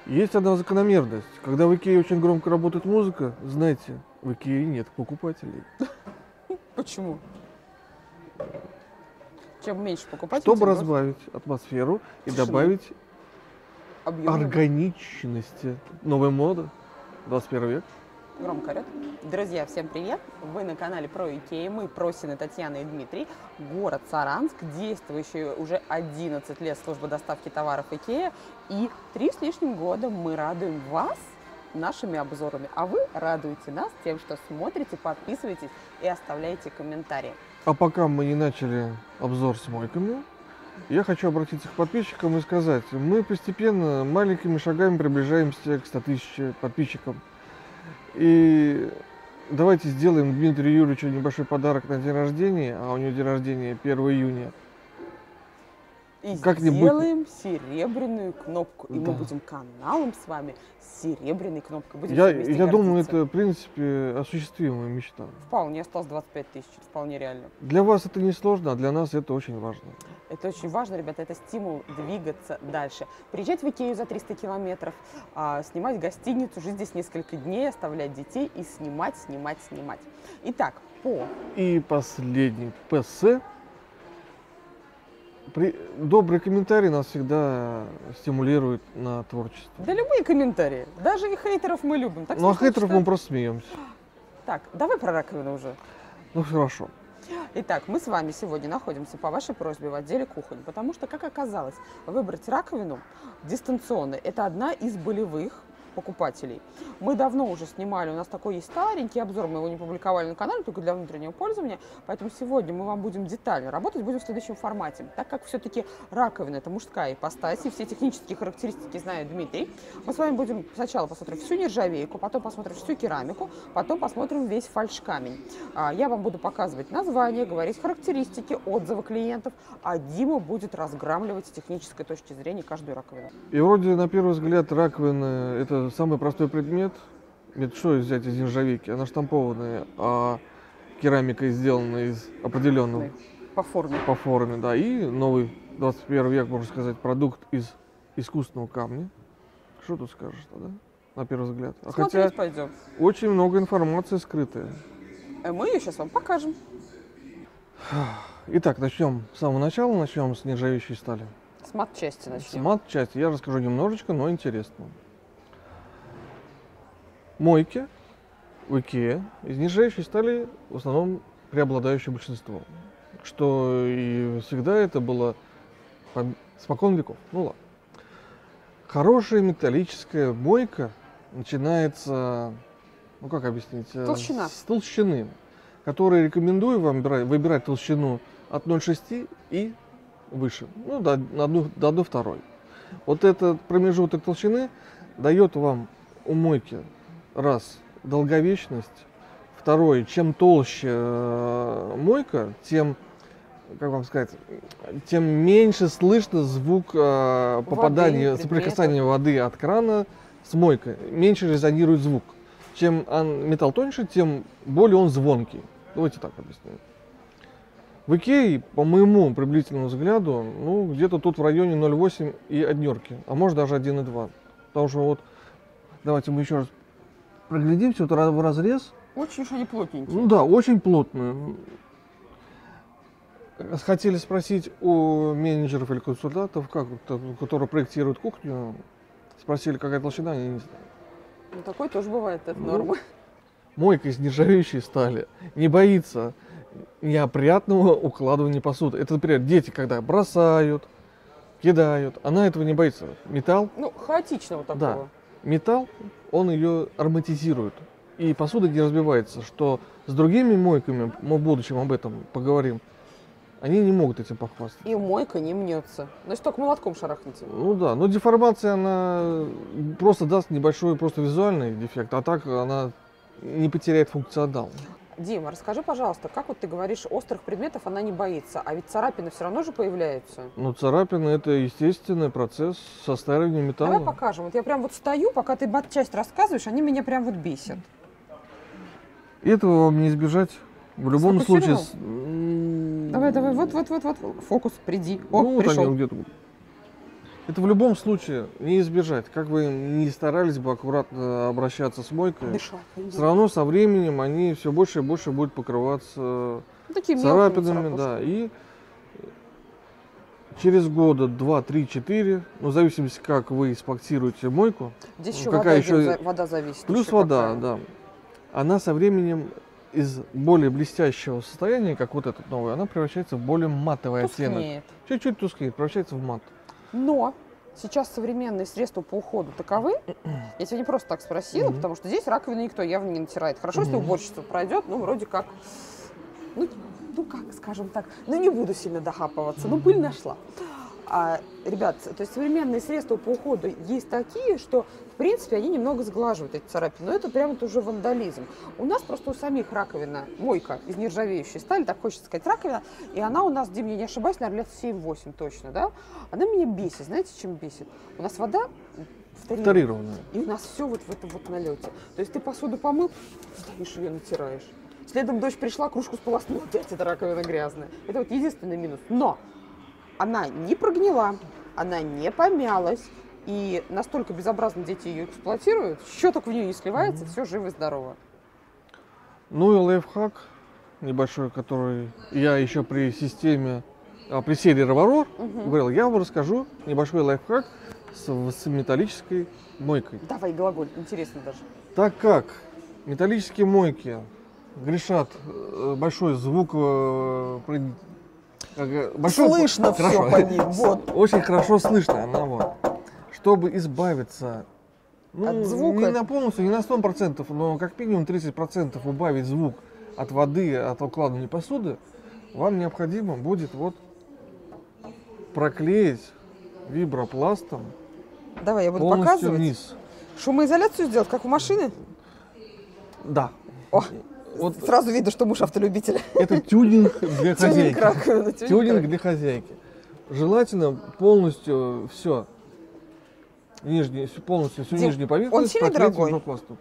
Есть одна закономерность. Когда в Икее очень громко работает музыка, знаете, в Икее нет покупателей. Почему? Чем меньше покупателей, Чтобы тем больше разбавить атмосферу и тишины. добавить Объемного. органичности. Новая мода, 21 век. Громко орёт. Друзья, всем привет! Вы на канале про Икею. Мы Просины, Татьяна и Дмитрий. Город Саранск, действующий уже 11 лет служба доставки товаров Икея. И 3 с лишним года мы радуем вас нашими обзорами. А вы радуете нас тем, что смотрите, подписываетесь и оставляете комментарии. А пока мы не начали обзор с мойками, я хочу обратиться к подписчикам и сказать, мы постепенно маленькими шагами приближаемся к 100 тысяч подписчикам. И давайте сделаем Дмитрию Юрьевичу небольшой подарок на день рождения, а у него день рождения 1 июня. И Как-нибудь- сделаем серебряную кнопку. И Да. мы будем каналом с вами с серебряной кнопкой. Будем Я, все вместе я думаю, гордиться. это, в принципе, осуществимая мечта. Вполне осталось 25 тысяч. Вполне реально. Для вас это не сложно, а для нас это очень важно. Это очень важно, ребята, это стимул двигаться дальше. Приезжать в Икею за 300 километров, снимать гостиницу, жить здесь несколько дней, оставлять детей и снимать. Итак, И последний ПС. Добрый комментарий нас всегда стимулирует на творчество. да любые комментарии, даже и хейтеров мы любим. Так Ну а смешно хейтеров мы читать. просто смеемся. Так, давай про раковину уже. Ну хорошо. Итак, мы с вами сегодня находимся по вашей просьбе в отделе кухонь, потому что, как оказалось, выбрать раковину дистанционно – это одна из болевых покупателей. Мы давно уже снимали, у нас такой есть старенький обзор, мы его не публиковали на канале, только для внутреннего пользования, поэтому сегодня мы вам будем детально работать, будем в следующем формате. Так как все-таки раковина – это мужская ипостась, и все технические характеристики знает Дмитрий, мы с вами будем сначала посмотрим всю нержавейку, потом посмотрим всю керамику, потом посмотрим весь фальшкамень. Я вам буду показывать название, говорить характеристики, отзывы клиентов, а Дима будет разграмливать с технической точки зрения каждую раковину. И вроде на первый взгляд раковина это самый простой предмет. Ведь что взять из нержавейки? Она штампованная, а керамика сделана из определенного По форме. по форме, да. И новый 21 век, можно сказать, продукт из искусственного камня. Что тут скажешь тогда, на первый взгляд? А хотя Смотреть пойдем. очень много информации скрытая. Мы ее сейчас вам покажем. Итак, начнем с самого начала, начнем с нержавеющей стали. С мат-части С начнем. мат-части я расскажу немножечко, но интересно. Мойки в Икее из нержавеющей стали в основном преобладающее большинство. Что и всегда это было спокон веков. Ну ладно. Хорошая металлическая мойка начинается, ну как объяснить? Толщина. С толщины, которую рекомендую вам выбирать толщину от 0,6 и выше, ну до 1/2. Вот этот промежуток толщины дает вам у мойки раз долговечность, второй, чем толще мойка, тем, как вам сказать, тем меньше слышно звук попадания, предметов. соприкасания воды от крана с мойкой, меньше резонирует звук. Чем металл тоньше, тем более он звонкий. Давайте так объясню. В Икее, по моему приблизительному взгляду, ну, где-то тут в районе 0,8 и однерки, а может даже 1,2. Потому что вот, давайте мы еще раз проглядимся, вот в разрез. Очень уж они плотненькие. Ну да, очень плотную. Хотели спросить у менеджеров или консультантов, которые проектируют кухню, спросили, какая толщина, они не знают. Ну, такой тоже бывает, это Ну, норма. Мойка из нержавеющей стали не боится неопрятного укладывания посуды. Это, например, дети, когда бросают, кидают, она этого не боится. Металл, Ну, хаотичного такого. да, металл, он ее ароматизирует. И посуда не разбивается, что с другими мойками, мы в будущем об этом поговорим, они не могут этим похвастаться. И мойка не мнется. Значит, только молотком шарахните. Ну да, но деформация, она просто даст небольшой просто визуальный дефект, а так она не потеряет функционал. Дима, расскажи, пожалуйста, как вот ты говоришь, острых предметов она не боится, а ведь царапины все равно же появляются. Но царапины это естественный процесс состаривания металла. Давай покажем. Вот я прям вот стою, пока ты часть рассказываешь, они меня прям вот бесят. Этого вам не избежать в любом случае. Давай, вот, фокус, приди. О, Ну, вот пришел. они где-то. Это в любом случае не избежать. Как вы не старались бы аккуратно обращаться с мойкой, Дышать. все равно со временем они все больше и больше будут покрываться Ну, такие мелкие царапинами, царапушки. да, и через года 2, 3, 4, ну, в зависимости, как вы эксплуатируете мойку, Здесь еще какая вода, еще- вода зависит. плюс еще вода, какая. да, она со временем из более блестящего состояния, как вот этот новый, она превращается в более матовый оттенок. Тускнеет. Чуть-чуть тускнеет, превращается в мат. Но сейчас современные средства по уходу таковы. Я тебя не просто так спросила, Мгм. потому что здесь раковину никто явно не натирает. Хорошо, если Мгм. уборщица пройдет, ну, вроде как, ну, как, скажем так, ну, не буду сильно дохапываться, ну, пыль нашла. Ребят, то есть современные средства по уходу есть такие, что, в принципе, они немного сглаживают эти царапины, но это прямо уже вандализм. У нас просто у самих раковина, мойка из нержавеющей стали, так хочется сказать, раковина, и она у нас, Дим, я не ошибаюсь, наверное, лет 7-8 точно, да? Она меня бесит, знаете, чем бесит? У нас вода вторированная, Вторированная. и у нас все вот в этом вот налете. То есть ты посуду помыл, стоишь ее натираешь. Следом дочь пришла, кружку сполоснула, опять эта раковина грязная. Это вот единственный минус. Но она не прогнила, она не помялась, и настолько безобразно дети ее эксплуатируют, щеток в нее не сливается, все живо и здорово. Ну и лайфхак небольшой, который я еще при системе, при серии Роварор говорил, я вам расскажу небольшой лайфхак с металлической мойкой. Давай, глаголь, интересно даже. Так как металлические мойки грешат большой звук, Слышно всё хорошо. по ним, вот. Очень хорошо слышно, она вот. Чтобы избавиться, ну, От звука? не на полностью, не на 100%, но как минимум 30% убавить звук от воды, от укладывания посуды, вам необходимо будет вот проклеить вибропластом Давай, я буду полностью показывать. вниз. Шумоизоляцию сделать, как у машины? Да. О, Вот сразу видно, что муж автолюбитель. это тюнинг для Тюнинг хозяйки. раковины, Тюнинг тюнинг. для хозяйки. Желательно полностью все, полностью всю Дим, нижнюю он поверхность сильно проклеить дорогой? вибропластом.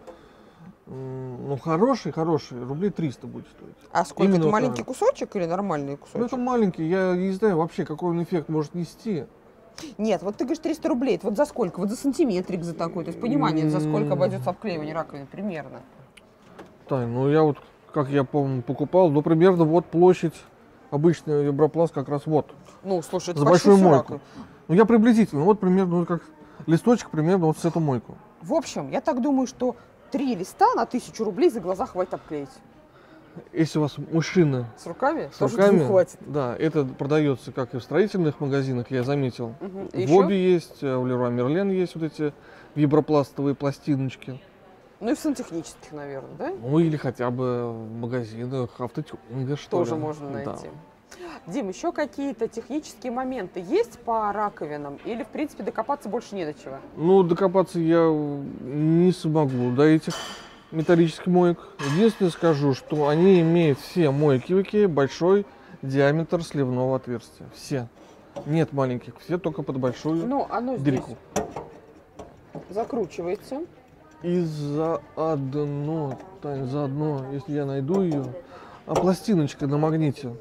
Ну, хороший, рублей 300 будет стоить. А сколько? Именно Это вот маленький так. кусочек или нормальный Ну, кусочек? это маленький, я не знаю вообще, какой он эффект может нести. Нет, вот ты говоришь 300 рублей. Это вот за сколько? Вот за сантиметрик за такой. То есть понимание, за сколько обойдется обклеивание раковины примерно. Тань, ну я вот, как я помню, покупал, ну, примерно вот площадь обычный вибропласт как раз вот. Ну, слушай, это За почти большую всю мойку. раковину. Ну, я приблизительно, вот примерно, ну, как листочек примерно вот с эту мойку. В общем, я так думаю, что 3 листа на 1000 рублей за глаза хватит обклеить. Если у вас мужчина С руками? с Тоже руками, 2 хватит. да, это продается как и в строительных магазинах, я заметил. Мгм. В Еще? Оби есть, в Леруа Мерлен есть вот эти вибропластовые пластиночки. Ну и в сантехнических, наверное, да? Ну или хотя бы в магазинах автотюнинга, что Тоже ли. можно Да. найти. Дим, еще какие-то технические моменты есть по раковинам? Или, в принципе, докопаться больше не до чего? Ну, докопаться я не смогу до этих металлических моек. Единственное скажу, что они имеют все мойки в Икее большой диаметр сливного отверстия. Все. Нет маленьких, все только под большую Ну, оно здесь дырку. закручивается. И заодно, Тань, заодно, если я найду ее, пластиночка на магните.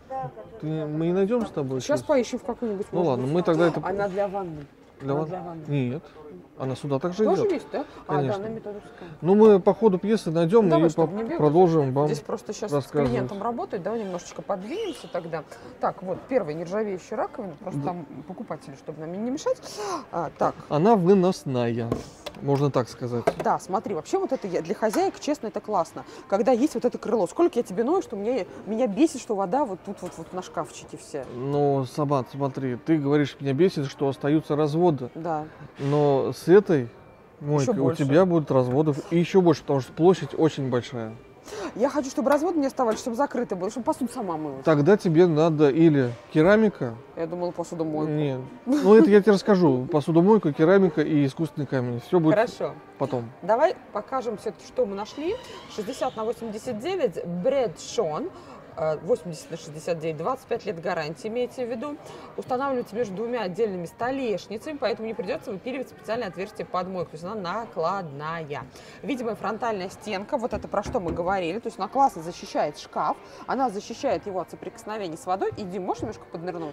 Мы не найдем с тобой? Сейчас поищем в какую-нибудь. Ну может ладно, быть. мы тогда это... Она для ванны. Для она вас? для ванны. Нет, она сюда также Тоже идет. есть, да? А, Конечно. да, на методовская. Ну, мы по ходу пьесы найдем Давай, и чтобы не бегать. продолжим вам. Здесь просто сейчас с рассказывать. клиентом работать, давай немножечко подвинемся тогда. Так, вот, первая нержавеющая раковина, просто Да. там покупатели, чтобы нам не мешать. Так, Она выносная, можно так сказать. да, смотри, вообще вот это для хозяек, честно, это классно. Когда есть вот это крыло, сколько я тебе ною, что меня бесит, что вода вот тут вот на шкафчике вся. Но, Сабат, смотри, ты говоришь, меня бесит, что остаются разводы. Да. Но с этой мойкой у больше. тебя будут разводов и еще больше, потому что площадь очень большая. Я хочу, чтобы разводы не оставались, чтобы закрыты было, чтобы посуду сама мылась. Тогда тебе надо или керамика. Я думала, посудомойку. Нет. Ну, это я тебе расскажу. Посудомойка, керамика и искусственный камень. Все будет Хорошо. потом. Давай покажем все-таки, что мы нашли. 60 на 89, Брэд Шон. 80 на 69, 25 лет гарантии, имейте в виду. Устанавливается между двумя отдельными столешницами, поэтому не придется выпиливать специальное отверстие под мойку. То есть она накладная. Видимая фронтальная стенка, вот это про что мы говорили. То есть она классно защищает шкаф, она защищает его от соприкосновений с водой. И, Дим, можешь немножко поднырнуть?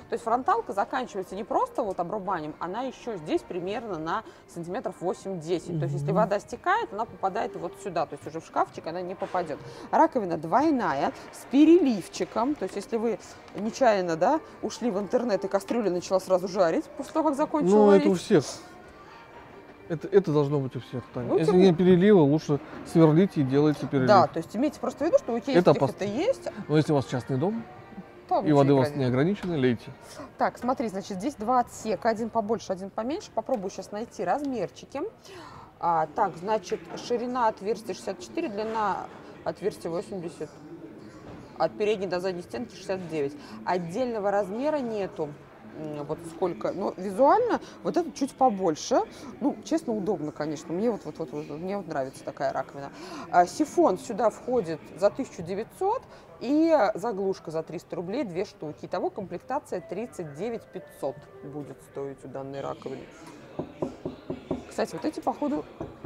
То есть фронталка заканчивается не просто вот обрубанием, она еще здесь примерно на сантиметров 8-10. То есть если вода стекает, она попадает вот сюда, то есть уже в шкафчик она не попадет. Раковина двойная, с переливчиком. То есть если вы нечаянно, да, ушли в интернет и кастрюля начала сразу жарить после того, как закончила Ну, варить. это у всех. Это должно быть у всех, Таня. Ну, Если тем- не перелива, лучше сверлите и делайте перелив. Да, то есть имейте просто в виду, что у киевских Это это, опасно. есть. Но если у вас частный дом, Помните, и воды у вас играли. не ограничено, лейте. Так, смотри, значит, здесь два отсека, один побольше, один поменьше. Попробую сейчас найти размерчики. Так, значит, ширина отверстия 64, длина отверстия 80. От передней до задней стенки 69. Отдельного размера нету. Вот сколько. Но визуально вот это чуть побольше. Ну, честно, удобно, конечно. Мне мне вот нравится такая раковина. Сифон сюда входит за 1900 и заглушка за 300 рублей, 2 штуки. Итого комплектация 39 500 будет стоить у данной раковины. Кстати, вот эти, походу,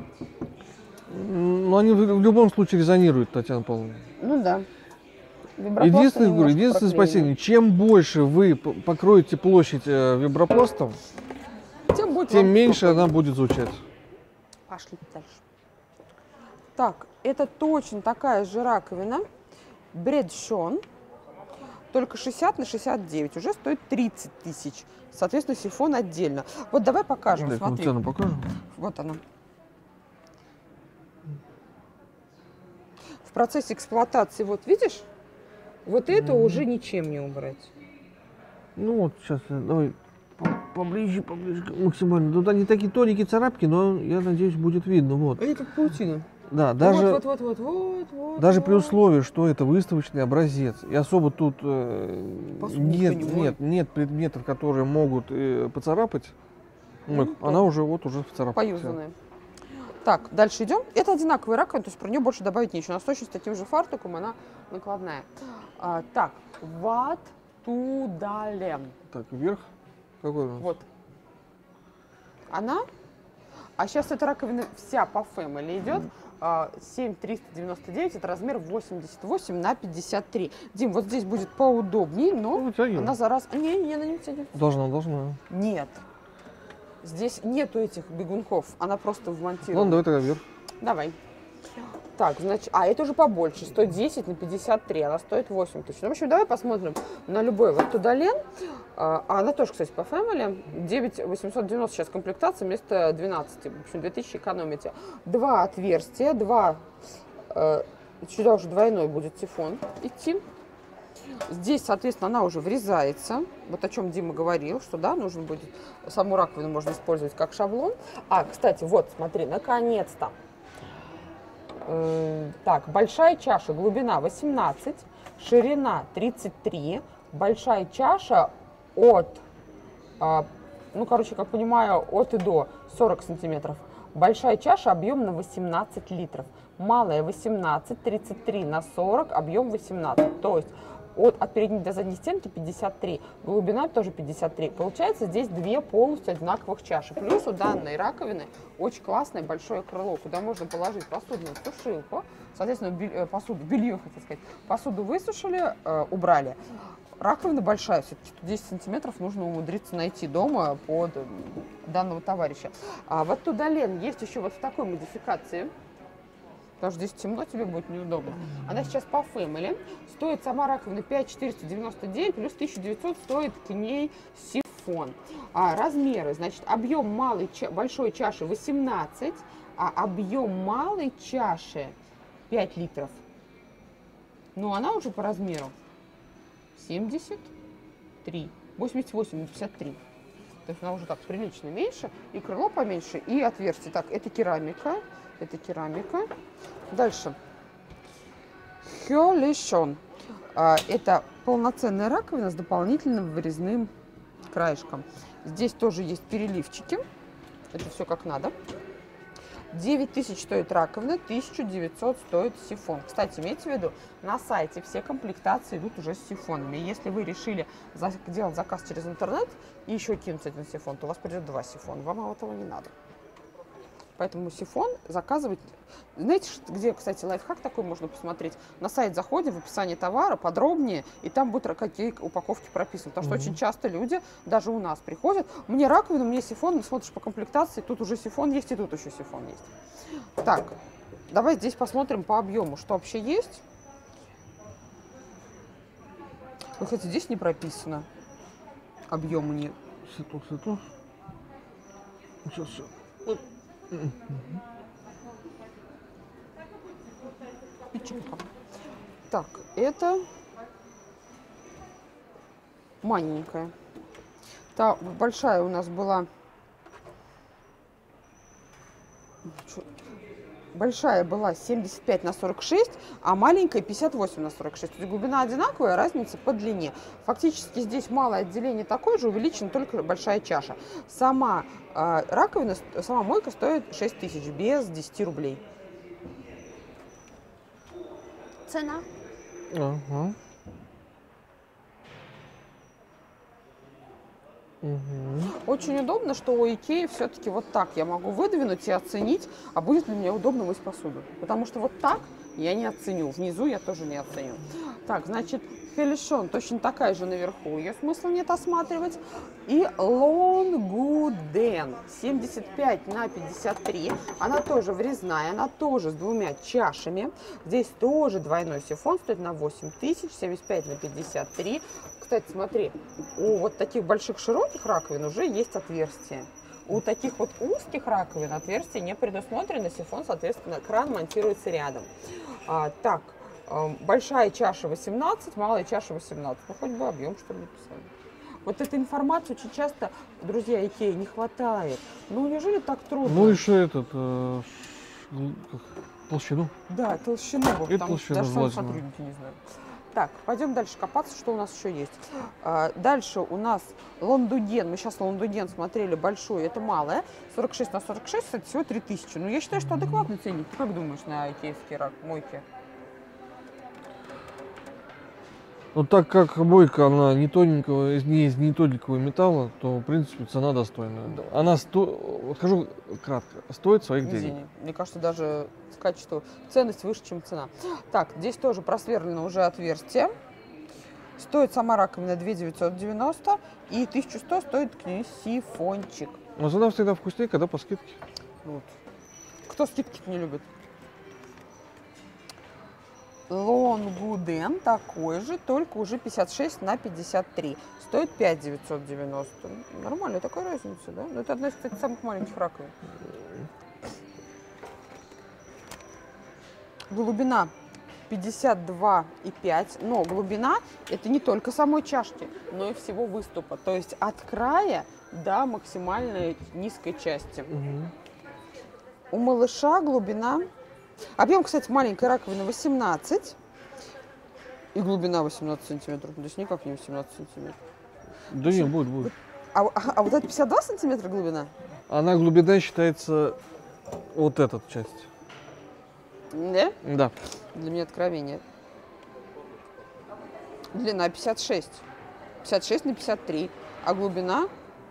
Ну, они в любом случае резонируют, Татьяна Павловна. ну да. Единственное спасение, чем больше вы покроете площадь вибропластом, тем будет тем вам меньше удобно. она будет звучать. Пошли дальше. Так, это точно такая же раковина. Бредшон. Только 60 на 69. Уже стоит 30 тысяч. Соответственно, сифон отдельно. Вот давай покажем. Дай-ка Смотри. цену покажем. Вот она. В процессе эксплуатации, вот видишь, вот это уже ничем не убрать. Ну вот, сейчас, давай поближе, максимально. Тут они такие тоненькие царапки, но я надеюсь, будет видно. Вот. Они как паутина. Да, даже, Вот. даже при условии, что это выставочный образец, и особо тут Посуду нет, никто не нет предметов, которые могут поцарапать, Ну, она уже поцарапана. Поюзанная. Так, дальше идем. Это одинаковая раковина, то есть про нее больше добавить нечего. Она точно с таким же фартуком, она накладная. Так, ват тудалем. Так, вверх. Какой у нас? Вот. Она. А сейчас эта раковина вся по Family идет. 7399, это размер 88 на 53. Дим, вот здесь будет поудобнее, но Вытягивай. она за раз... Не, она не вытягивает. Должна. Нет. Здесь нету этих бегунков, она просто вмонтирована. Ладно, давай тогда вверх. Давай. Так, значит, это уже побольше, 110 на 53, она стоит 8 тысяч. Ну, в общем, давай посмотрим на любой вот тудален. Она тоже, кстати, по Family. 9890 сейчас комплектация вместо 12. В общем, 2000 экономите. Два отверстия, сюда уже двойной будет сифон идти. Здесь, соответственно, она уже врезается. Вот о чем Дима говорил, что, да, нужно будет, саму раковину можно использовать как шаблон. Кстати, вот, смотри, наконец-то. Так, большая чаша, глубина 18, ширина 33, большая чаша от, как понимаю, от и до 40 сантиметров. Большая чаша, объем на 18 литров. Малая 18, 33 на 40, объем 18. То есть от передней до задней стенки 53, глубина тоже 53. Получается здесь две полностью одинаковых чаши. Плюс у данной раковины очень классное большое крыло, куда можно положить посудную сушилку. Соответственно, белье, хотел сказать, посуду высушили, убрали. Раковина большая, все-таки 10 сантиметров нужно умудриться найти дома под данного товарища. Вот тудален есть еще вот в такой модификации. Потому что здесь темно, тебе будет неудобно. Она сейчас по Family. Стоит сама раковина 5499, плюс 1900 стоит к ней сифон. Размеры, значит, объем большой чаши 18, а объем малой чаши 5 литров. Но она уже по размеру 73, 88 на 53. То есть она уже так прилично меньше, и крыло поменьше, и отверстие. Так, это керамика. Дальше. Хёлишон. Это полноценная раковина с дополнительным вырезным краешком. Здесь тоже есть переливчики. Это все как надо. 9000 стоит раковина, 1900 стоит сифон. Кстати, имейте в виду, на сайте все комплектации идут уже с сифонами. Если вы решили делать заказ через интернет и еще кинуть один сифон, то у вас придет 2 сифона. Вам этого не надо. Поэтому сифон заказывать... Знаете, где, кстати, лайфхак такой можно посмотреть? На сайт заходим, в описании товара подробнее, и там будут какие упаковки прописаны. Потому что очень часто люди, даже у нас приходят, мне раковину, мне сифон, смотришь по комплектации, тут уже сифон есть, и тут еще сифон есть. Так, давай здесь посмотрим по объему, что вообще есть. Ну, кстати, здесь не прописано. Объема нет. Свету. Сейчас. Печенька. Так, это маленькая. Та большая у нас была... Большая была 75 на 46, а маленькая 58 на 46. То есть глубина одинаковая, разница по длине. Фактически здесь малое отделение такое же, увеличена только большая чаша. Сама раковина, сама мойка стоит 6 тысяч, без 10 рублей. Цена. Ага. Очень удобно, что у Икеи все-таки вот так я могу выдвинуть и оценить, а будет ли мне удобно мыть посуду. Потому что вот так я не оценю, внизу я тоже не оценю. Так, значит, Хелишон точно такая же наверху, ее смысла нет осматривать. И Лонгуден 75 на 53, она тоже врезная, она тоже с двумя чашами. Здесь тоже двойной сифон, стоит на 8 тысяч, 75 на 53. Кстати, смотри, у вот таких больших широких раковин уже есть отверстие. У таких вот узких раковин отверстие не предусмотрено, сифон, соответственно, кран монтируется рядом. Так, большая чаша 18, малая чаша 18. Ну, хоть бы объем, что ли, написали. Вот этой информации очень часто, друзья, Икеи не хватает. Ну, неужели так трудно? Ну, еще толщину. Да, толщину, И потому что толщину даже сами желательно. сотрудники не знают. Так, пойдем дальше копаться, что у нас еще есть. Дальше у нас Лондуден. Мы сейчас Лондуден смотрели большой, это малая. 46 на 46, кстати, всего 3000. Ну, я считаю, что адекватный ценник. Ты как думаешь на икеевские мойки? Но так как мойка, она не тоненького, не из не тоненького металла, то, в принципе, цена достойная. Да. Она, вот скажу кратко, стоит своих денег. Извини. Мне кажется, даже сказать, что ценность выше, чем цена. Так, здесь тоже просверлено уже отверстие. Стоит сама раковина 2990 и 1100 стоит к ней сифончик. Но цена всегда вкуснее, когда по скидке. Вот. Кто скидки не любит? Лонгуден такой же, только уже 56 на 53. Стоит 5990. Нормальная такая разница, да? Но это одна из, кстати, самых маленьких раковин. Глубина 52,5. Но глубина это не только самой чашки, но и всего выступа. То есть от края до максимальной низкой части. У малыша глубина... Объем, кстати, маленькой раковины 18 и глубина 18 сантиметров. То есть никак не 18 сантиметров. Да нет, будет. А вот это 52 сантиметра глубина? Она глубина считается вот эта часть. Да? Да. Для меня откровение. Длина 56. 56 на 53. А глубина?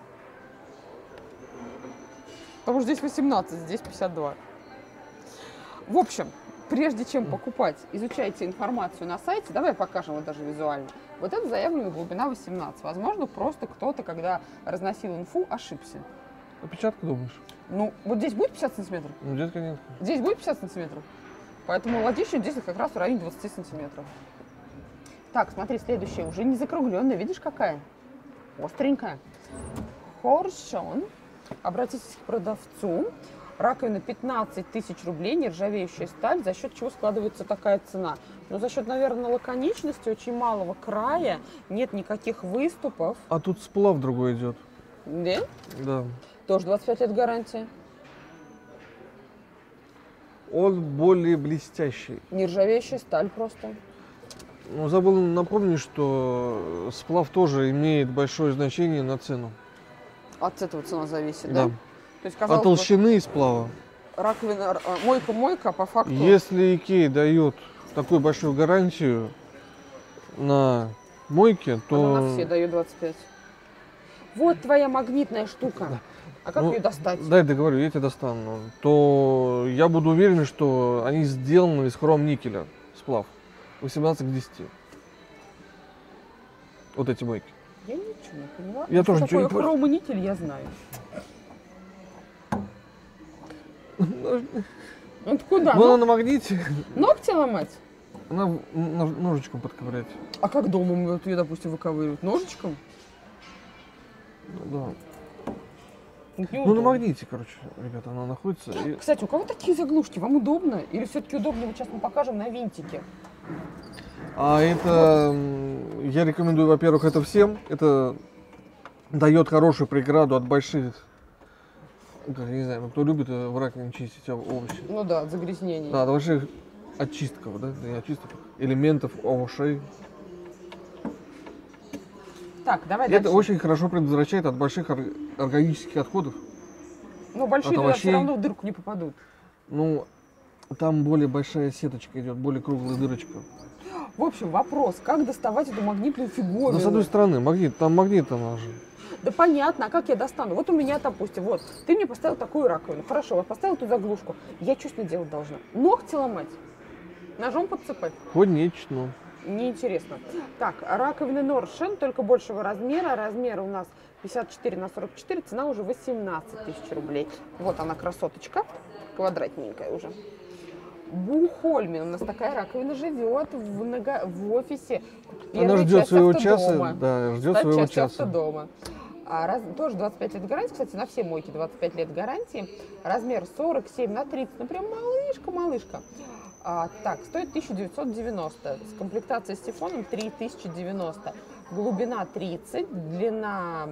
Потому что здесь 18, здесь 52. В общем, прежде чем покупать, изучайте информацию на сайте. Давай покажем вот даже визуально. Вот это заявленная глубина 18. Возможно, просто кто-то, когда разносил инфу, ошибся. Опечатка, думаешь? Ну, вот здесь будет 50 сантиметров? Ну, здесь, конечно. Здесь будет 50 сантиметров? Поэтому латичный здесь как раз в районе 20 сантиметров. Так, смотри, следующая. Уже не закругленная. Видишь, какая? Остренькая. Хоршон. Обратитесь к продавцу. Раковина 15 тысяч рублей, нержавеющая сталь, за счет чего складывается такая цена. Но за счет, наверное, лаконичности, очень малого края, нет никаких выступов. А тут сплав другой идет. Да? Да. Тоже 25 лет гарантии. Он более блестящий. Нержавеющая сталь просто. Но забыл напомнить, что сплав тоже имеет большое значение на цену. От этого цена зависит, да? Да. То есть, От казалось бы, толщины и сплава. раковина, мойка-мойка, а по факту... Если Икея дает такую большую гарантию на мойке, то... Она на все дает 25. Вот твоя магнитная штука. А как Ну, ее достать? дай договорю, я тебе достану. То я буду уверен, что они сделаны из хром-никеля, сплав. 18 к 10. Вот эти мойки. Я ничего не поняла. Я Что тоже ничего не такое понял. хромонитель, я знаю. Это куда? Ну, она на магните. Ногти ломать? Она ножичком подковырять. А как дома вот ее, допустим, выковыривают? Ножичком? Да. Это Ну, на неудобно. магните, короче, ребята, она находится. И... Кстати, у кого такие заглушки? Вам удобно? Или все-таки удобнее, вот сейчас мы покажем на винтике? А это, я рекомендую, во-первых, это всем. Это дает хорошую преграду от больших, как, я не знаю, кто любит в раковине чистить овощи. Ну да, от загрязнений. Да, от больших очистков, да, не очисток, элементов овощей. Так, давай Это дальше. очень хорошо предотвращает от больших органических отходов. Но большие от туда все овощей. равно в дырку не попадут. Ну, там более большая сеточка идет, более круглая дырочка. В общем, вопрос, как доставать эту магнитную фиговину? Но с одной стороны, магнит, там магнит она же. Да понятно, а как я достану? Вот у меня, допустим, вот, ты мне поставил такую раковину. Хорошо, вот поставил эту заглушку. Я что с ней делать должна? Ногти ломать? Ножом подцепать? Конечно. Неинтересно. Так, раковина Норшен, только большего размера. Размер у нас 54 на 44, цена уже 18 тысяч рублей. Вот она, красоточка, квадратненькая уже. Бухольмин, у нас такая раковина живет в офисе. Она Первой ждет части своего автодома. часа. Да, ждет Стать своего частью часа. автодома. Тоже 25 лет гарантии, кстати, на все мойки 25 лет гарантии. Размер 47 на 30, ну прям малышка. Так, стоит 1990. С комплектацией с сифоном 3090. Глубина 30, длина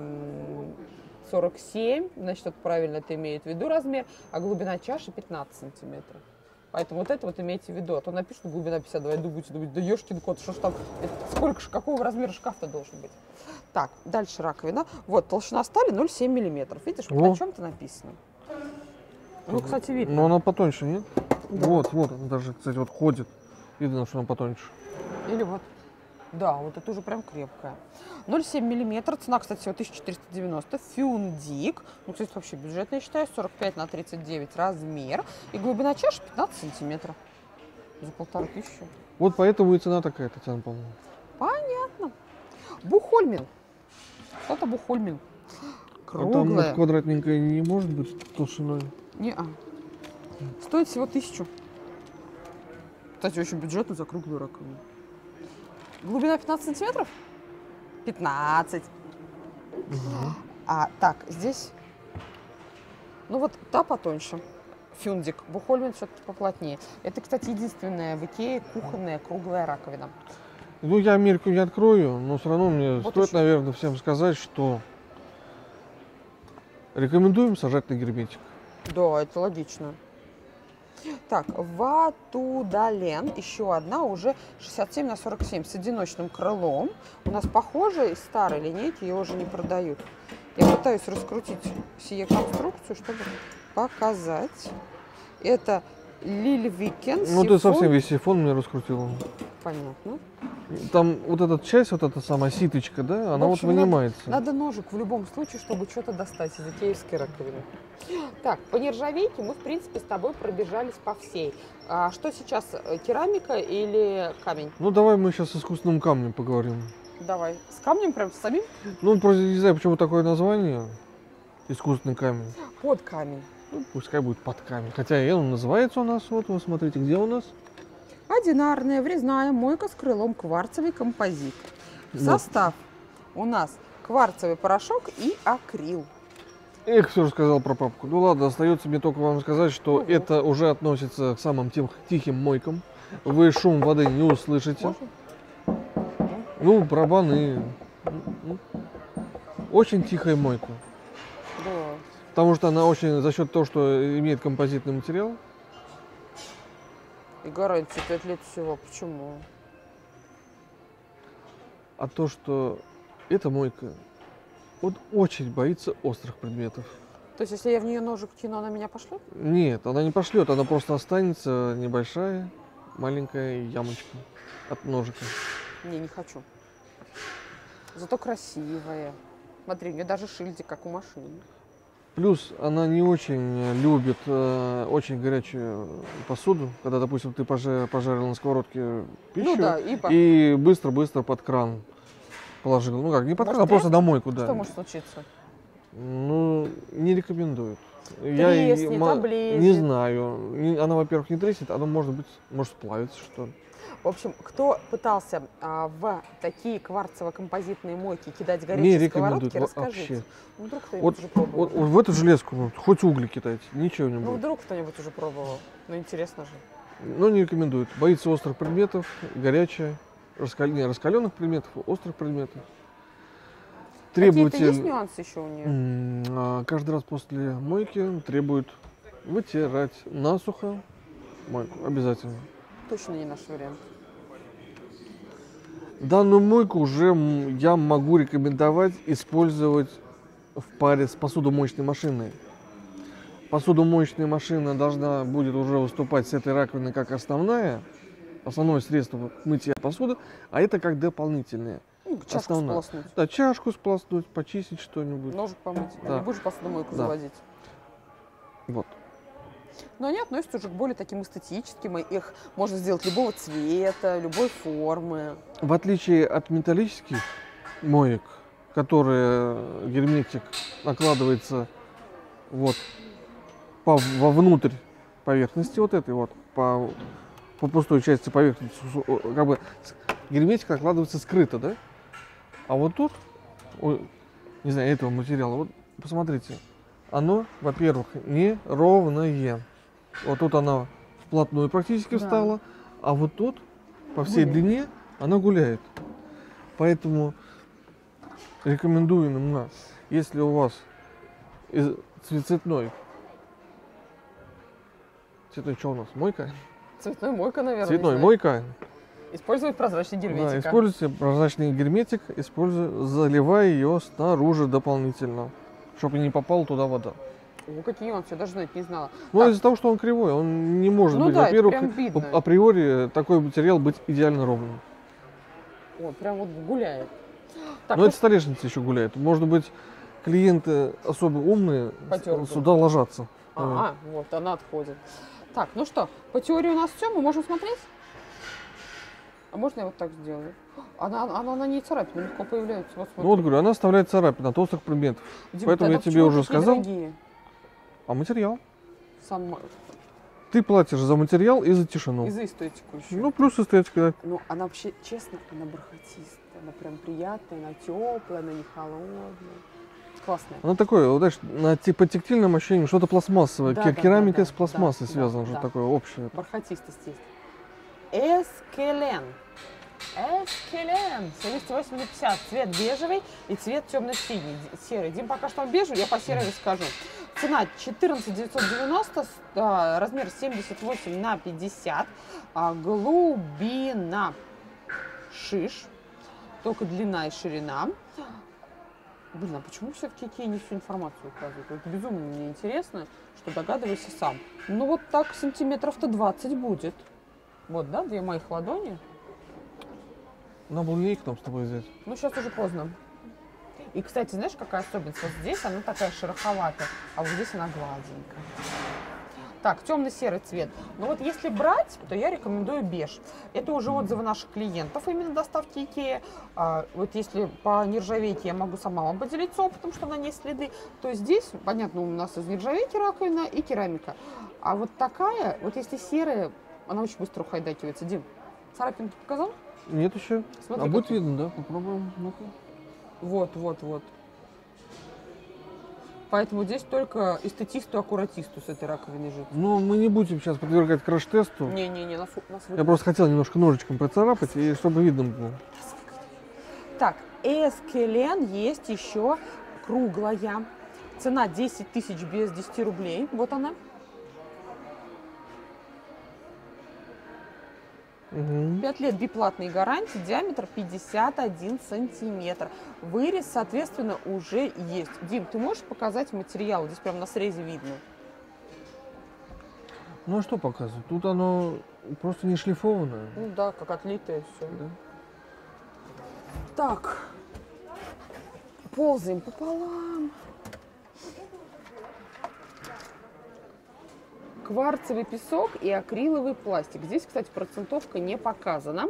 47. Значит, это правильно это имеет в виду размер. А глубина чаши 15 сантиметров. Поэтому вот это вот имейте в виду. А то напишут глубина 52. Я думаю, да ешкин кот, что ж там, сколько, какого размера шкаф-то должен быть. Так, дальше раковина. Вот, толщина стали 0,7 миллиметров. Видишь, вот О. на чем-то написано. Ну, кстати, видно. Но она потоньше, нет? Да. Вот, она даже, кстати, вот ходит. Видно, что она потоньше. Или вот. Да, вот это уже прям крепкая. 0,7 миллиметра. Цена, кстати, всего 1490. Фюндик. Ну, кстати, вообще бюджетно, я считаю. 45 на 39 размер. И глубина чаши 15 сантиметров. За 1500. Вот поэтому и цена такая, Татьяна, по-моему. Понятно. Бухольмин. Что-то Бухольмин. А там Круглая. квадратненькая не может быть толщиной. Не-а. Стоит всего 1000. Кстати, очень бюджетно за круглую раковину. Глубина 15 сантиметров? 15. Так, здесь... Ну вот та потоньше. Фюндик. Бухольмин все-таки поплотнее. Это, кстати, единственная в Икее кухонная круглая раковина. Ну, я Америку не открою, но все равно мне Вот стоит, еще. наверное, всем сказать, что рекомендуем сажать на герметик. Да, это логично. Так, Ватудален, еще одна, уже 67 на 47 с одиночным крылом. У нас похожая из старой линейки, ее уже не продают. Я пытаюсь раскрутить сие конструкцию, чтобы показать. Это Лильвикен. Ну, ты совсем весь сифон мне раскрутил. Понятно. Там вот эта часть, вот эта самая ситочка, да, она В общем, вот вынимается. Надо ножик в любом случае, чтобы что-то достать из икеевской раковины. Так, по нержавейке мы, в принципе, с тобой пробежались по всей. А что сейчас, керамика или камень? Ну, давай мы сейчас с искусственным камнем поговорим. Давай. С камнем прям с самим? Ну, просто не знаю, почему такое название. Искусственный камень. Под камень. Ну, пускай будет под камень. Хотя и он называется у нас, вот вы смотрите, где у нас. Одинарная врезная мойка с крылом, кварцевый композит. Вот. Состав у нас кварцевый порошок и акрил. Эх, все рассказал про папку. Ну ладно, остается мне только вам сказать, что это уже относится к самым тихим мойкам. Вы шум воды не услышите. Можно? Ну, барабаны. Очень тихая мойка. Да. Потому что она очень, за счет того, что имеет композитный материал. И гарантия 5 лет всего. Почему? А то, что эта мойка вот очень боится острых предметов. То есть, если я в нее ножик кину, она меня пошлет? Нет, она не пошлет, она просто останется небольшая, маленькая ямочка от ножика. Не хочу. Зато красивая. Смотри, у нее даже шильдик, как у машины. Плюс она не очень любит очень горячую посуду, когда, допустим, ты пожарил на сковородке пищу Ну да, и быстро-быстро под кран положил. Ну как, не под Может, кран, а просто на мойку, что да. может случиться? Ну, не рекомендуют. Треснет, Не облезет. знаю. Она, во-первых, не треснет, она может сплавиться, что ли. В общем, кто пытался в такие кварцево-композитные мойки кидать Не горячие рекомендуют сковородки, расскажите. вообще. Ну, вдруг кто-нибудь Вот, уже пробовал. вот в эту железку вот, хоть угли кидайте, ничего не Ну, будет. вдруг кто-нибудь уже пробовал. Ну, интересно же. Но не рекомендуют. Боится острых предметов, горячая, раскаленных предметов, острых предметов. Какие-то есть нюансы еще у нее? Каждый раз после мойки требует вытирать насухо мойку, обязательно. Точно не наш вариант. Данную мойку уже я могу рекомендовать использовать в паре с посудомоечной машиной. Посудомоечная машина должна будет уже выступать с этой раковины как основное средство мытья посуды, а это как дополнительное. Ну, чашку Основное. сполоснуть. Да, чашку сполоснуть, почистить что-нибудь. Ножик помыть. Да. Не будешь посудомойку Да. заводить. Вот. Но они относятся уже к более таким эстетическим. И их можно сделать любого цвета, любой формы. В отличие от металлических моек, которые герметик накладывается вот вовнутрь поверхности вот этой вот, по пустой части поверхности, как бы герметик накладывается скрыто, да? А вот тут, не знаю, этого материала, вот посмотрите, оно, во-первых, неровное. Вот тут она вплотную практически Да. встала, а вот тут по всей Гуляет. длине она гуляет. Поэтому рекомендую именно, если у вас цветной, что у нас, мойка? Цветной мойка, наверное. Цветной не знаю. мойка. Использовать прозрачный герметик. Да, используйте прозрачный герметик, заливая ее снаружи дополнительно, чтобы не попала туда вода. О, какие нюансы, я даже знать не знала. Ну, Так. из-за того, что он кривой, он не может Ну быть, да, это во-первых, прям видно. априори такой материал быть идеально ровным. О, прям вот гуляет. Так, Но ну, это столешница еще гуляет. Может быть, клиенты особо умные Потёр сюда ложатся. вот, она отходит. Так, ну что, по теории у нас все, мы можем смотреть? А можно я вот так сделаю? Она на ней царапины легко появляются. Вот, Ну вот говорю, она оставляет царапины от острых предметов. Дим, поэтому тогда я тебе почему уже такие сказал. дорогие? А материал? Сам Ты платишь за материал и за тишину. и за эстетику еще. Ну, плюс эстетика, да. Ну, она вообще, честно, она бархатистая. Она прям приятная, она теплая, она не холодная. Классная. Она такое, вот, знаешь, по тактильным ощущениям, что-то пластмассовое. Да, да, Керамика да, с пластмассой да, связана, да. что такое общее. Бархатистость есть. Эскелен. Эскелен. 78 на 50. Цвет бежевый и цвет темно-синий. Серый. Дим, пока что он бежевый, я по серой расскажу. Цена 14 990, размер 78 на 50. Глубина шиш. Только длина и ширина. Блин, а почему все в Икее не всю информацию указывают? Это безумно мне интересно, что догадывайся сам. Ну вот так сантиметров-то 20 будет. Вот, да, 2 моих ладони. Надо было линейку там с тобой взять. Ну, сейчас уже поздно. И, кстати, знаешь, какая особенность? Вот здесь она такая шероховатая, а вот здесь она гладенькая. Так, темно-серый цвет. Но вот если брать, то я рекомендую беж. Это уже отзывы наших клиентов, именно доставки Икея. Вот если по нержавейке я могу сама вам поделиться опытом, что на ней следы, то здесь, понятно, у нас из нержавейки раковина и керамика. А вот такая, вот если серая, она очень быстро ухайдакивается. Дим, царапинку показал? Нет еще. Смотри, А будет какие. видно, да? Попробуем. Ну-ка. Вот. Поэтому здесь только эстетисту, аккуратисту с этой раковиной жить. Ну, мы не будем сейчас подвергать краш-тесту. Не-не-не, нас Я просто хотел немножко ножичком поцарапать, и чтобы видно было. Так, Эскелен есть еще круглая. Цена 10 тысяч без 10 рублей. Вот она. Угу. 5 лет биплатной гарантии, диаметр 51 сантиметр. Вырез, соответственно, уже есть. Дим, ты можешь показать материал? Здесь прям на срезе видно. Ну а что показывать? Тут оно просто не шлифованное. Ну да, как отлитое все. Да. Так, ползаем пополам. кварцевый песок и акриловый пластик. Здесь, кстати, процентовка не показана.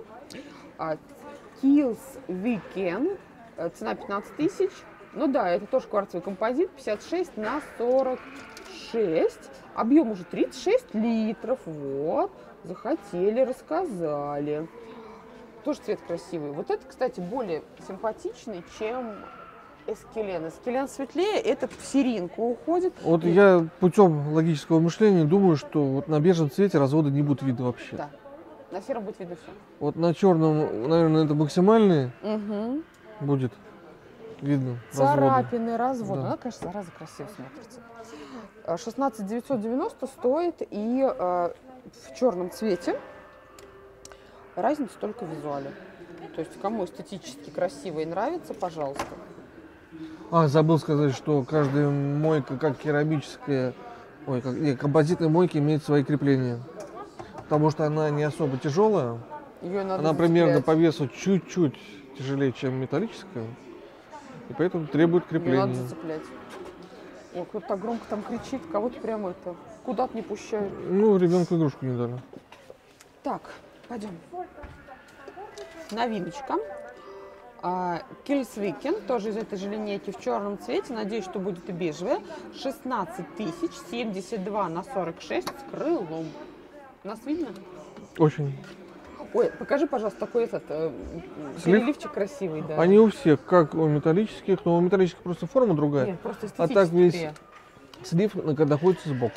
Kills Weekend, цена 15 тысяч. Ну да, это тоже кварцевый композит, 56 на 46. Объем уже 36 литров. Вот, захотели, рассказали. Тоже цвет красивый. Вот это, кстати, более симпатичный, чем эскелен. Эскелен светлее, этот в серинку уходит. Вот я путем логического мышления думаю, что вот на бежевом цвете развода не будет видно вообще. Да, на сером будет видно все. Вот на черном, наверное, это максимальный Угу. будет видно разводы. Царапины, разводы. Да. Она, конечно, зараза красиво смотрится. 16 990 стоит, и в черном цвете. Разница только в визуале. То есть, кому эстетически красиво и нравится, пожалуйста. Забыл сказать, что каждая мойка, как керамическая, композитная мойка имеет свои крепления. Потому что она не особо тяжелая. Ее надо Она примерно зацеплять. по весу чуть-чуть тяжелее, чем металлическая. И поэтому требует Ее надо крепления. зацеплять. Ой, кто-то так громко там кричит, кого-то прямо это куда-то не пущают. Ну, ребенку игрушку не дали. Так, пойдем. Новиночка. Kills Weekend, тоже из этой же линейки в черном цвете. Надеюсь, что будет и бежевая. 16 тысяч, 72 на 46 с крылом. Нас видно? Очень. Ой, покажи, пожалуйста, такой этот Слив? переливчик красивый. Да. Они у всех, как у металлических, но у металлических просто форма другая. Нет, просто А так эстетически. весь слив находится сбоку.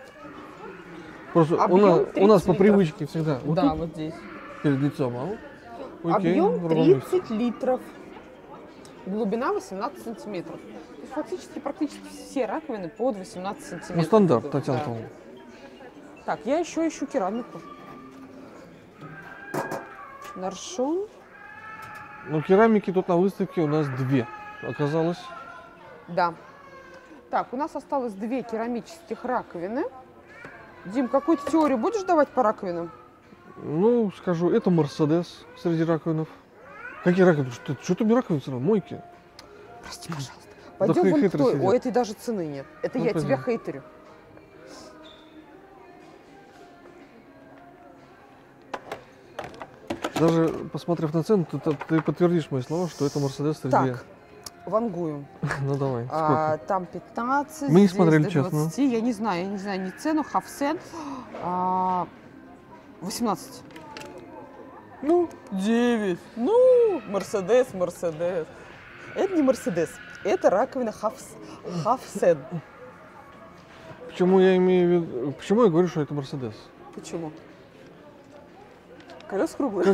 Просто у Объем нас, 30 у нас по литров. привычке всегда вот Да, тут вот здесь. перед лицом. Объем в ровном месте. 30 литров. Глубина 18 сантиметров. То есть фактически практически все раковины под 18 сантиметров. Ну, стандарт, идут, Татьяна да. Павловна. Так, я еще ищу керамику. Наршон. Ну, керамики тут на выставке у нас две оказалось. Да. Так, у нас осталось две керамических раковины. Дим, какую-то теорию будешь давать по раковинам? Ну, скажу, это Мерседес среди раковинов. Какие раковины? Что там не раковины, сразу? Мойки. Прости, пожалуйста. Да Пойдем вон к хейтеры той. сидят. У этой даже цены нет. Это Ну, я пойдем. тебя хейтерю. Даже посмотрев на цену, ты подтвердишь мои слова, что это Мерседес среди... Так, вангую. Ну, давай. Сколько? Там 15, Мы не здесь смотрели, до честно. 20. Я не знаю ни цену, хафсен. 18. Ну, 9. Ну, Мерседес. Это не Мерседес, это раковина хафсен. почему я имею в виду... Почему я говорю, что это Мерседес? Почему? Колес круглые.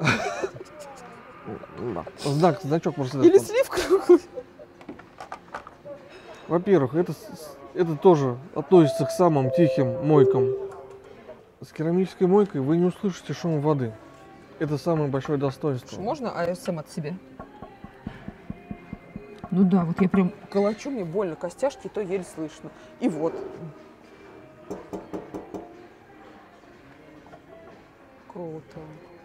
Да. Значок Мерседес. Или слив круглый. Во-первых, это тоже относится к самым тихим мойкам. С керамической мойкой вы не услышите шум воды. Это самое большое достоинство. Можно АСМ от себя? Ну да, вот я прям колочу, мне больно костяшки, то еле слышно. И вот. Круто.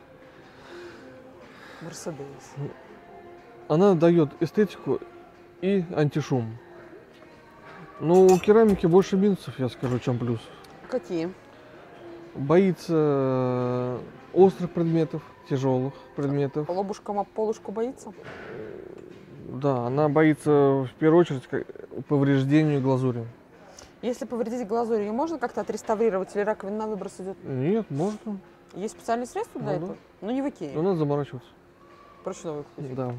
Мерседес. Она дает эстетику и антишум. Но у керамики больше минусов, я скажу, чем плюс. Какие? Боится острых предметов, тяжелых предметов. Лобушка об полушку боится? Да, она боится в первую очередь повреждению глазури. Если повредить глазурь, ее можно как-то отреставрировать или раковина на выброс идет? Нет, можно. Есть специальные средства для Ну этого? да. Ну не в Икее. Но надо заморачиваться. Проще новый купить. Да.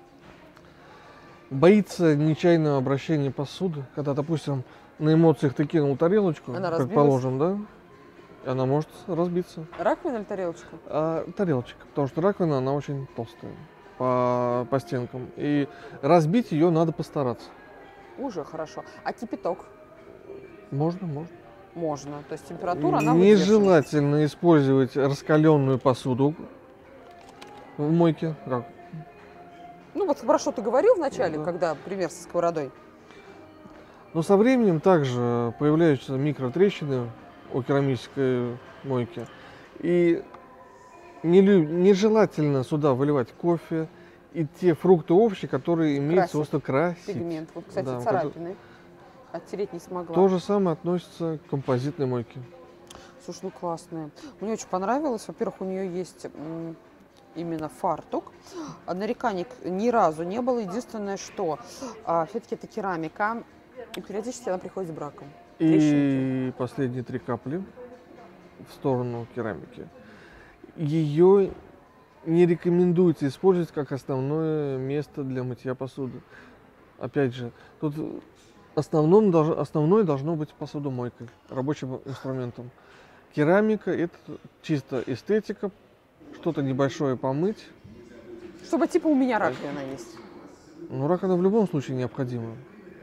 Боится нечаянного обращения посуды, когда, допустим, на эмоциях ты кинул тарелочку, Она разбилась? предположим, да? И она может разбиться. Раковина или тарелочка? Тарелочка, потому что раковина, она очень толстая по стенкам. И разбить ее надо постараться. Уже хорошо. А кипяток? Можно. Можно. То есть температура, она выдерживает. Нежелательно использовать раскаленную посуду в мойке. Как? Ну вот хорошо ты говорил вначале, Да. когда пример со сковородой. Но со временем также появляются микротрещины у керамической мойки. И нежелательно сюда выливать кофе и те фрукты, овощи, которые имеют Красит. свойство красить. Пигмент. Вот, кстати, Да, царапины. оттереть не смогла. То же самое относится к композитной мойке. Слушай, ну классная. Мне очень понравилось. Во-первых, у нее есть именно фартук. Нареканий ни разу не было. Единственное, что все-таки это керамика, и периодически она приходит с браком. И последние 3 капли в сторону керамики. Ее не рекомендуется использовать как основное место для мытья посуды. Опять же, тут основное должно быть посудомойкой, рабочим инструментом. Керамика — это чисто эстетика, что-то небольшое помыть. Чтобы типа у меня раковина есть. Но раковина в любом случае необходима.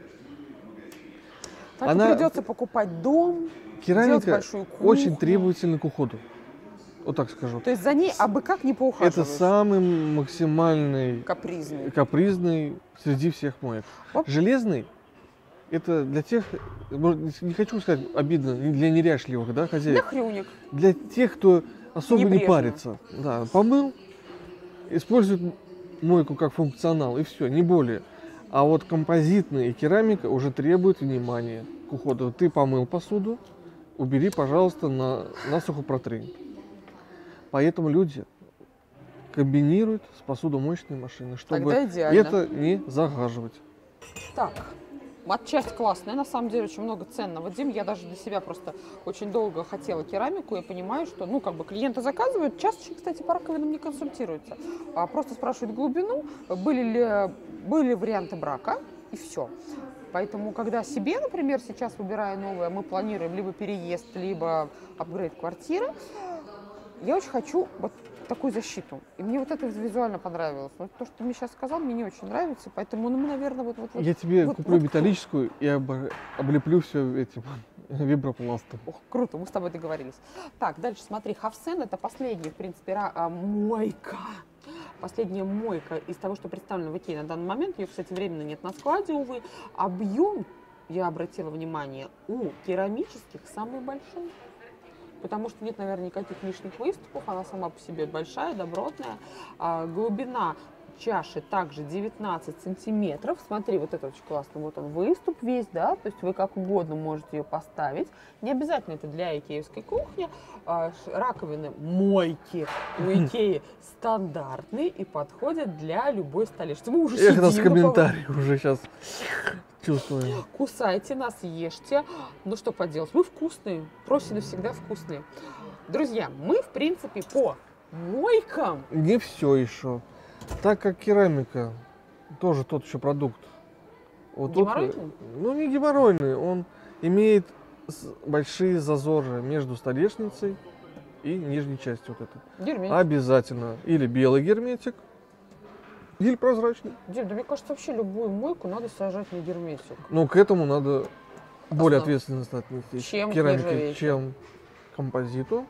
Так и придется покупать дом, делать Керамика большую кухню. очень требовательна к уходу. Вот так скажу. То есть за ней абы как не поухаживаешь. Это самый максимальный капризный среди всех моек. Железный — это для тех, не хочу сказать обидно, для неряшливых, да, хозяев. Для хрюник. Для тех, кто особо не Небрежно. парится. Да, помыл, использует мойку как функционал, и все, не более. А вот композитная и керамика уже требуют внимания к уходу. Ты помыл посуду, убери, пожалуйста, насухо протри. Поэтому люди комбинируют с посудомоечной машиной, чтобы это не загаживать. Так, матчасть классная, на самом деле очень много ценного. Дим, я даже для себя просто очень долго хотела керамику. Я понимаю, что, ну, как бы клиенты заказывают. Часто, кстати, по раковинам не консультируются. А просто спрашивают глубину, были варианты брака, и все. Поэтому, когда себе, например, сейчас выбираю новое, мы планируем либо переезд, либо апгрейд квартиры, я очень хочу вот такую защиту. И мне вот это визуально понравилось. Но то, что ты мне сейчас сказал, мне не очень нравится. Поэтому, ну, мы, наверное, вот... Я тебе куплю металлическую и облеплю все этим вибропластом. Ох, круто, мы с тобой договорились. Так, дальше смотри, Хавсен — это последняя, в принципе, мойка. Последняя мойка из того, что представлено в Икее на данный момент. Ее, кстати, временно нет на складе, увы. Объем, я обратила внимание, у керамических самый большой. Потому что нет, наверное, никаких лишних выступов. Она сама по себе большая, добротная. Глубина чаши также 19 сантиметров. Смотри, вот это очень классно. Вот он выступ весь, да, то есть вы как угодно можете ее поставить. Не обязательно это для икеевской кухни. Раковины, мойки у Икеи стандартные и подходят для любой столешницы. Мы уже сидим. Нас комментарий уже сейчас чувствую. Кусайте нас, ешьте. Ну что поделать, мы вкусные. Просины всегда вкусные. Друзья, мы, в принципе, по мойкам. Не все еще. Так как керамика тоже тот еще продукт. Вот геморройный? Ну, не геморройный. Он имеет большие зазоры между столешницей и нижней частью вот этой. Герметик. Обязательно. Или белый герметик, или прозрачный. Дим, да мне кажется, вообще любую мойку надо сажать на герметик. Ну, к этому надо более ответственно отнестись. Чем керамике, чем композиту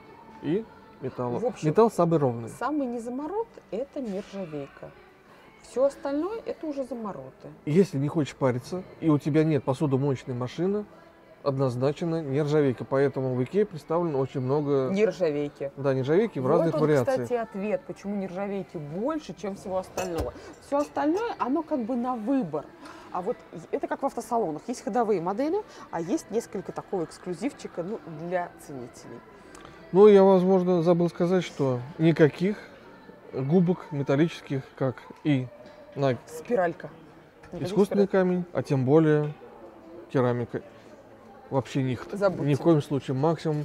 и металлу. В общем, металл самый ровный. Самый незаморот – это нержавейка. Все остальное – это уже замороты. Если не хочешь париться, и у тебя нет посудомоечной машины, однозначно нержавейка. Поэтому в Икее представлено очень много нержавейки. Да, нержавейки в разных вариациях. Кстати, ответ, почему нержавейки больше, чем всего остального. Все остальное, оно как бы на выбор. А вот это как в автосалонах. Есть ходовые модели, а есть несколько такого эксклюзивчика, ну, для ценителей. Ну, я, возможно, забыл сказать, что никаких губок металлических, как и на спиралька. Искусственный камень, а тем более керамика. Вообще них. Забудьте. Ни в коем случае. Максимум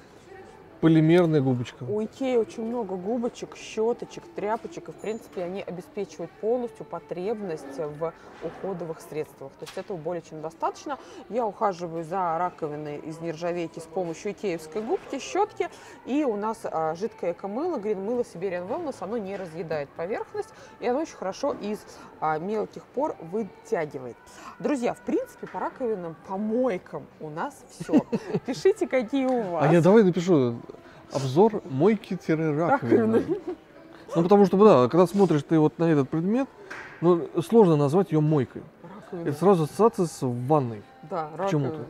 полимерная губочка. У Икеи очень много губочек, щеточек, тряпочек, и в принципе они обеспечивают полностью потребность в уходовых средствах. То есть этого более чем достаточно. Я ухаживаю за раковиной из нержавейки с помощью икеевской губки, щетки, и у нас жидкое эко-мыло, грин-мыло Siberian Wellness, оно не разъедает поверхность, и оно очень хорошо из мелких пор вытягивает. Друзья, в принципе, по раковинам, по мойкам у нас все. Пишите, какие у вас. А я давай напишу обзор мойки-раковины. Ну, потому что, да, когда смотришь ты вот на этот предмет, ну, сложно назвать ее мойкой. Раковина. Это сразу ассоциация с ванной. Да, раковина. Почему-то.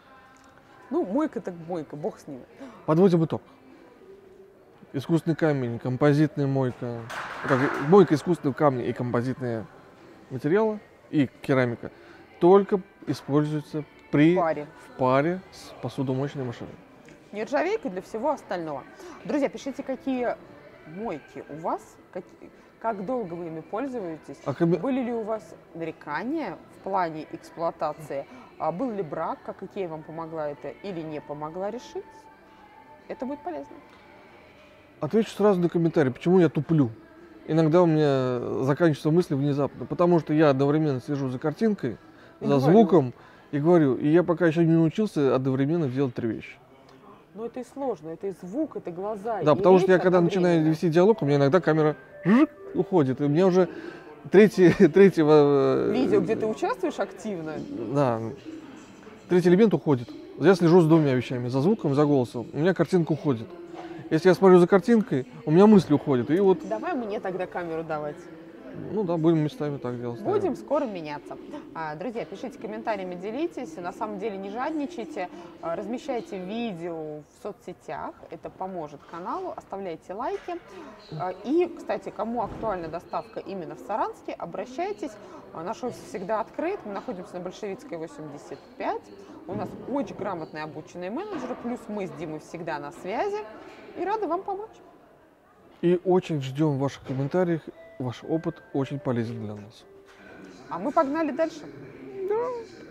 Ну, мойка так мойка, бог с ними. Подводим итог. Искусственный камень, композитная мойка. Мойка искусственного камня и композитные материалы, и керамика. только используется В паре. в паре с посудомоечной машиной. Нержавейка для всего остального. Друзья, пишите, какие мойки у вас, как долго вы ими пользуетесь, были ли у вас нарекания в плане эксплуатации, был ли брак, как Икея вам помогла это или не помогла решить. Это будет полезно. Отвечу сразу на комментарий, почему я туплю. Иногда у меня заканчиваются мысли внезапно, потому что я одновременно слежу за картинкой, за звуком и говорю, и я пока еще не научился одновременно делать три вещи. Но это и сложно, это и звук, это глаза. Да, потому что я когда начинаю вести диалог, у меня иногда камера уходит, и у меня уже третьего... Видео, где ты участвуешь активно? Да, третий элемент уходит. Я слежу за двумя вещами, за звуком и за голосом. У меня картинка уходит. Если я смотрю за картинкой, у меня мысли уходят. И вот... Давай мне тогда камеру давать. Ну да, будем местами так делать. Будем скоро меняться. Друзья, пишите комментариями, делитесь. На самом деле не жадничайте. Размещайте видео в соцсетях. Это поможет каналу. Оставляйте лайки. И, кстати, кому актуальна доставка именно в Саранске, обращайтесь. Наш офис всегда открыт. Мы находимся на Большевицкой, 85. У нас очень грамотные обученные менеджеры. Плюс мы с Димой всегда на связи. И рады вам помочь. И очень ждем ваших комментариев. Ваш опыт очень полезен для нас. А мы погнали дальше. Да.